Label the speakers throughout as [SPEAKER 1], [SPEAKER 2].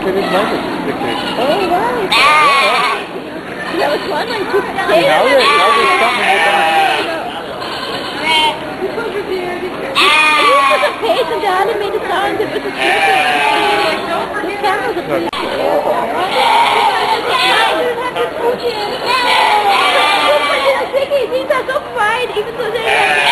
[SPEAKER 1] They didn't like it, the pictures.
[SPEAKER 2] Oh, right. That was fun when you
[SPEAKER 1] Now there's something with that.
[SPEAKER 2] over there. And you took a page and the animated sound. It was a circle. The camera was a pretty these are so fried, even though they're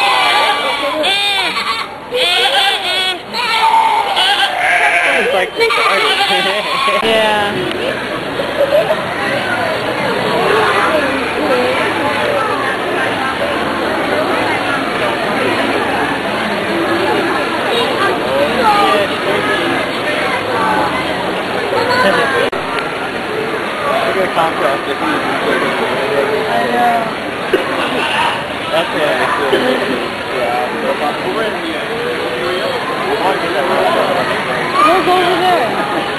[SPEAKER 1] It's like
[SPEAKER 2] yeah.
[SPEAKER 1] Look at the contrast that he's
[SPEAKER 2] I know.
[SPEAKER 1] That's what I see. Yeah.
[SPEAKER 2] Look over there.